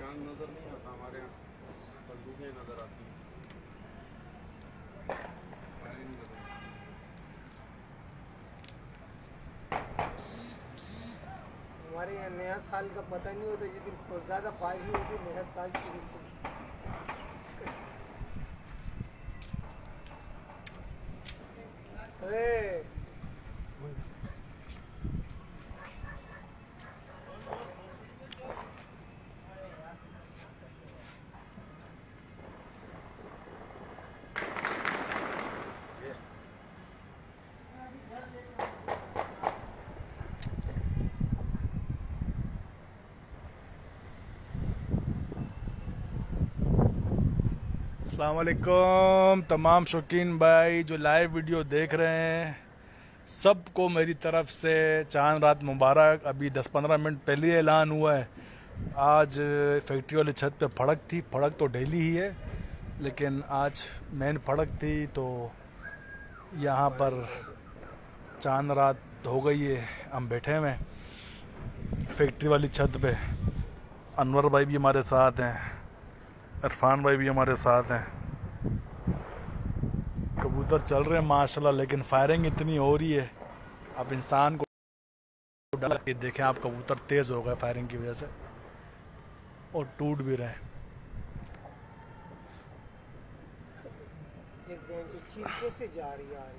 चांद नजर नहीं आता, हमारे बंदूकें नजर आती हैं। हमारे यहाँ नया साल का पता नहीं होता, जिस दिन ज़्यादा फायरिंग होती है नया साल शुरू होता है। अस्सलाम वालेकुम तमाम शौकीन भाई जो लाइव वीडियो देख रहे हैं, सबको मेरी तरफ से चांद रात मुबारक। अभी 10-15 मिनट पहले ही ऐलान हुआ है। आज फैक्ट्री वाली छत पे फड़क थी, फड़क तो डेली ही है लेकिन आज मेन फड़क थी, तो यहाँ पर चांद रात हो गई है। हम बैठे हुए फैक्ट्री वाली छत पे। अनवर भाई भी हमारे साथ हैं, इरफान भाई भी हमारे साथ हैं। कबूतर चल रहे हैं माशाल्लाह, लेकिन फायरिंग इतनी हो रही है अब इंसान को डर के देखें आप, कबूतर तेज़ हो गए फायरिंग की वजह से और टूट भी रहे हैं। कैसे जा रही है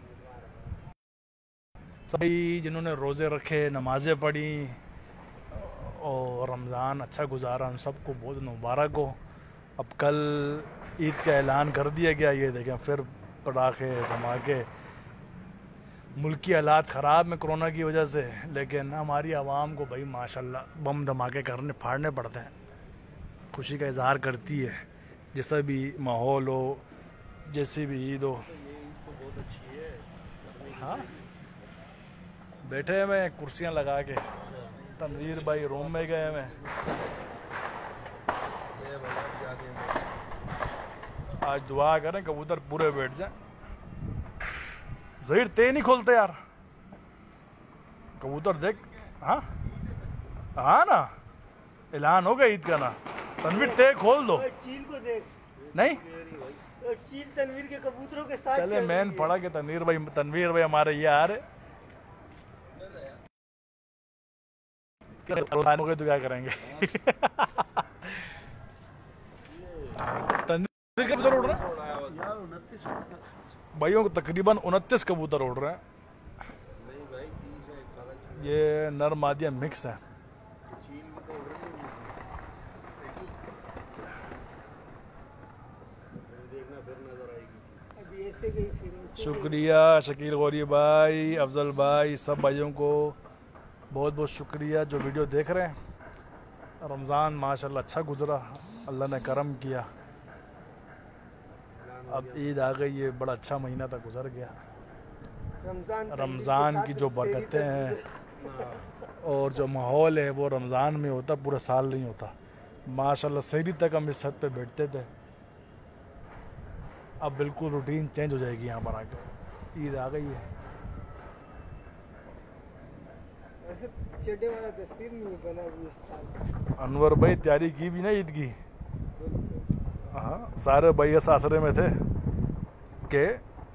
सभी जिन्होंने रोज़े रखे, नमाजें पढ़ी और रमज़ान अच्छा गुजारा, उन सबको बहुत मुबारक हो। अब कल ईद का ऐलान कर दिया गया। ये देखें फिर पटाखे धमाके। मुल्की हालात ख़राब में कोरोना की वजह से, लेकिन हमारी आवाम को भाई माशाल्लाह बम धमाके करने फाड़ने पड़ते हैं। खुशी का इजहार करती है जैसा भी माहौल हो, जैसी भी ईद हो। तो बहुत अच्छी है। हाँ, बैठे हुए कुर्सियाँ लगा के। तनवीर भाई रूम में गए हुए। आज दुआ करें कबूतर पूरे बैठ जाए। ज़हीर ते नहीं खोलते यार कबूतर, देख। हाँ हाँ ना, ऐलान हो गया ईद का ना। तनवीर ते खोल दो। चील को देख, नहीं चील तनवीर के कबूतरों के साथ चले मैन पड़ा के तनवीर भाई हमारे ये आ रहे। तो क्या करेंगे। तनवीर के कबूतर उड़ रहे हैं भाइयों को, तकरीबन 29 कबूतर उड़ रहे हैं। नहीं भाई 30 है। ये नर मादिया मिक्स है। चील भी तो उड़ रही है, देखना फिर नजर आएगी। अभी ऐसे गई फिर शुक्रिया शकील गौरी भाई, अफजल भाई, सब भाइयों को बहुत बहुत शुक्रिया जो वीडियो देख रहे हैं। रमज़ान माशाल्लाह अच्छा गुजरा, अल्लाह ने करम किया। अब ईद आ गई है, बड़ा अच्छा महीना तक गुजर गया। रमज़ान की जो बरकतें हैं और जो माहौल है वो रमज़ान में होता, पूरा साल नहीं होता। माशाल्लाह सहरी तक हम इस छत पे बैठते थे, अब बिल्कुल रूटीन चेंज हो जाएगी यहाँ पर आके। ईद आ गई है। ऐसे चढ़ने वाला तस्वीर नहीं बना अभी इस साल। अनवर भाई तैयारी की भी ना ईद की। हाँ, सारे भाई इस आसरे में थे कि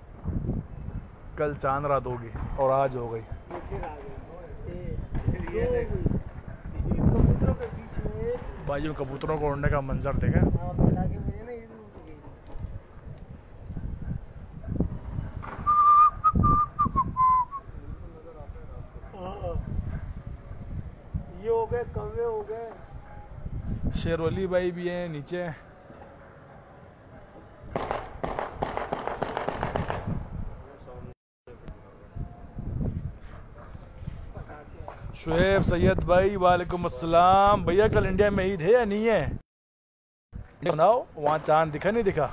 कल चांद रात होगी और आज हो गई। ये फिर आ गई। ये देख कबूतरों के बीच में भाइयों कबूतरों को उड़ने का मंजर देखें। हाँ, पटाखे बजे ना, ये भी उठ गई। ये हो गए, कौवे हो गए। शेरवली भाई भी हैं नीचे। शुएब सैयद भाई वालेकुम अस्सलाम। भैया कल इंडिया में ईद है या नहीं है? बनाओ, वहाँ चांद दिखा नहीं दिखा?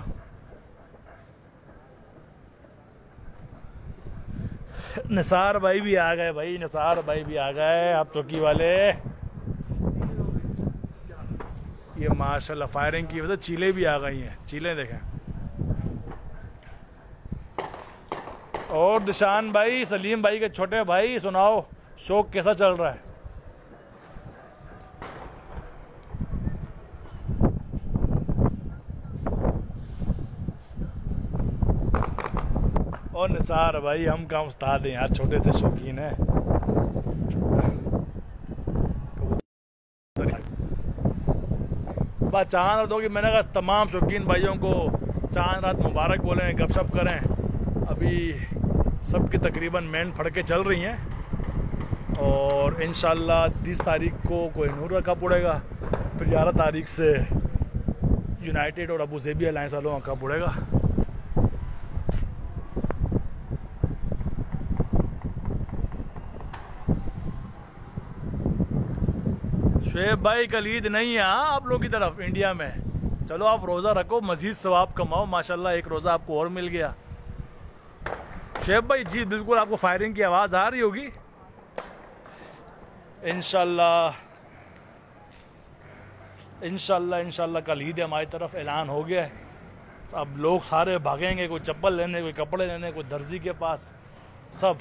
निसार भाई भी आ गए, भाई निसार भाई भी आ गए। आप चौकी वाले ये माशाल्लाह फायरिंग की वजह चीलें भी आ गई हैं। चीलें देखें। और दिशान भाई, सलीम भाई के छोटे भाई, सुनाओ शौक कैसा चल रहा है? और निसार भाई हम कहाँ उस्ताद हैं यार, छोटे से शौकीन है। बस चांद रात होगी, मैंने कहा तमाम शौकीन भाइयों को चांद रात मुबारक बोलें, गपशप करें। अभी सबकी तकरीबन मेन फड़के चल रही हैं और इंशाल्लाह 30 तारीख को कोहिनूर रखा पड़ेगा, फिर 11 तारीख से यूनाइटेड और अबू ज़ेबी अलायंस वालों का पड़ेगा। शुएब भाई कल ईद नहीं है आप लोगों की तरफ इंडिया में, चलो आप रोज़ा रखो, मजीद सवाब कमाओ, माशाल्लाह एक रोज़ा आपको और मिल गया। शुएब भाई जी बिल्कुल, आपको फायरिंग की आवाज़ आ रही होगी। इंशाल्लाह कल ईद हमारी तरफ ऐलान हो गया है। अब लोग सारे भागेंगे, कोई चप्पल लेने, कोई कपड़े लेने, कोई दर्जी के पास, सब।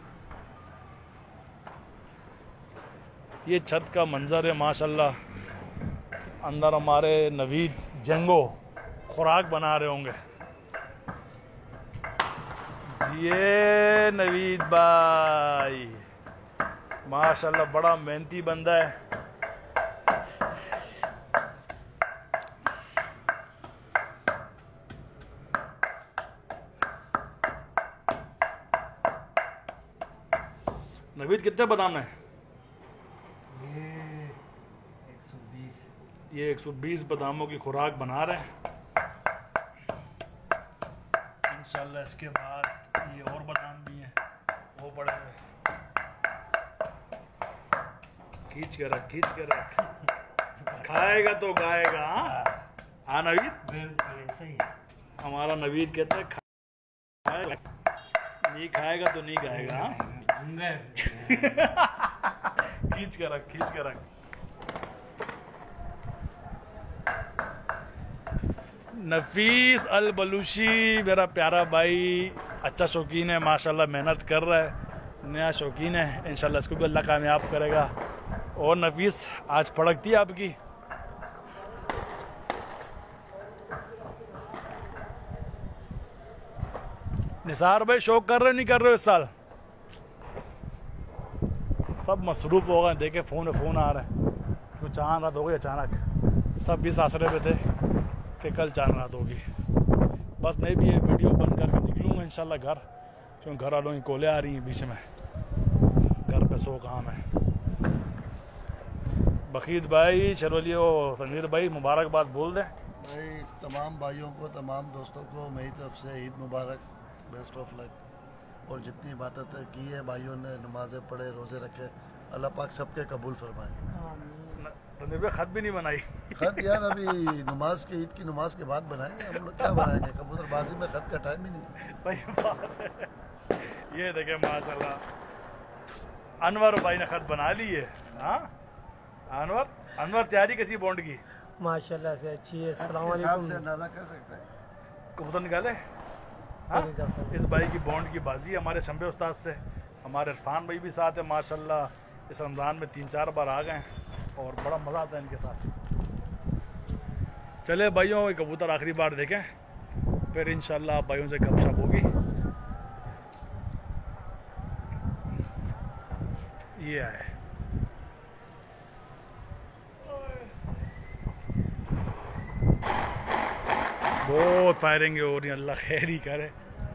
ये छत का मंजर है माशाल्लाह, अंदर हमारे नवीद जंगो खुराक बना रहे होंगे। जिए नवीद भाई माशाल्लाह बड़ा मेहनती बंदा है। नवीद कितने बादाम है? ये 120 बादामों की खुराक बना रहे हैं। इंशाल्लाह इसके बाद ये और बादाम भी हैं, वो पड़े हुए। खींच के रख खाएगा तो गाएगा। हाँ नवीद, हमारा नवीद कहता है नहीं खाएगा तो नहीं गाएगा। खींच के रख। नफीस अल बलूची मेरा प्यारा भाई, अच्छा शौकीन है माशाल्लाह, मेहनत कर रहा है, नया शौकीन है। इंशाल्लाह इसको भी अल्लाह कामयाब करेगा। और नफीस आज फड़कती है आपकी। निसार भाई शौक कर रहे हो नहीं कर रहे हो इस साल? सब मसरूफ़ हो गए, देखे फ़ोन आ रहे हैं। तो चांद रात हो गई अचानक, सब भी आसरे पे थे कि कल चांद रात होगी। बस मैं भी ये वीडियो बंद करके निकलूँगा इंशाल्लाह घर, क्योंकि घर वालों की कॉलें आ रही हैं बीच में, घर पे 100 काम है। बखीद भाई, शरवली और तनवीर भाई मुबारकबाद बोल दें भाई। तमाम भाइयों को, तमाम दोस्तों को मेरी तरफ से ईद मुबारक, बेस्ट ऑफ लक। और जितनी इबादत की है भाइयों ने, नमाज़ें पढ़े, रोज़े रखे, अल्लाह पाक सबके कबूल फरमाए। तनवीर भाई खत भी नहीं बनाई? खत यार अभी नमाज के, ईद की नमाज के बाद बनाएंगे हम लोग। क्या बनाएंगे, कबूतरबाजी में खत का टाइम ही नहीं। सही बात है। ये देखे माशाल्लाह अनवर भाई ने खत बना ली है। हाँ अनवर तैयारी कैसी बॉन्ड की? माशाल्लाह से अच्छी है। अस्सलाम हिसाब वालेकुम। से अंदाजा कर सकते हैं। कबूतर निकाले। हाँ? इस भाई की बॉन्ड की बाजी है हमारे शंबे उस्ताद से। हमारे इरफान भाई भी साथ है माशाल्लाह, इस रमज़ान में 3-4 बार आ गए और बड़ा मज़ा आता है इनके साथ। चले भाइयों, कबूतर आखिरी बार देखें, फिर इंशाल्लाह भाइयों से गपशप होगी। ये है बहुत फायरिंग हो रही है, अल्लाह खैर ही करे।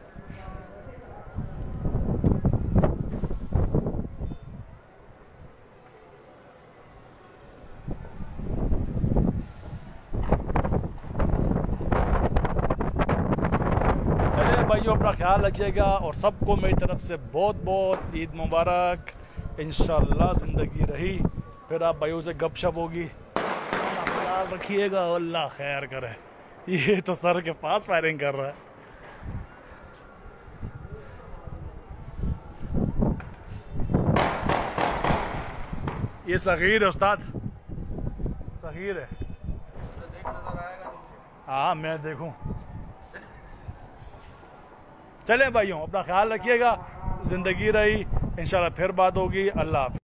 चलिए भाइयों, अपना ख्याल रखिएगा और सबको मेरी तरफ से बहुत बहुत ईद मुबारक। इंशाल्लाह ज़िंदगी रही फिर आप भाइयों से गपशप होगी। अपना ख्याल रखिएगा, अल्लाह खैर करे। ये तो सर के पास फायरिंग कर रहा है। ये सगीर है उस्ताद, सगीर है। हाँ मैं देखूं। चले भाइयों, अपना ख्याल रखिएगा, ज़िंदगी रही, इंशाल्लाह फिर बात होगी। अल्लाह हाफ़िज़।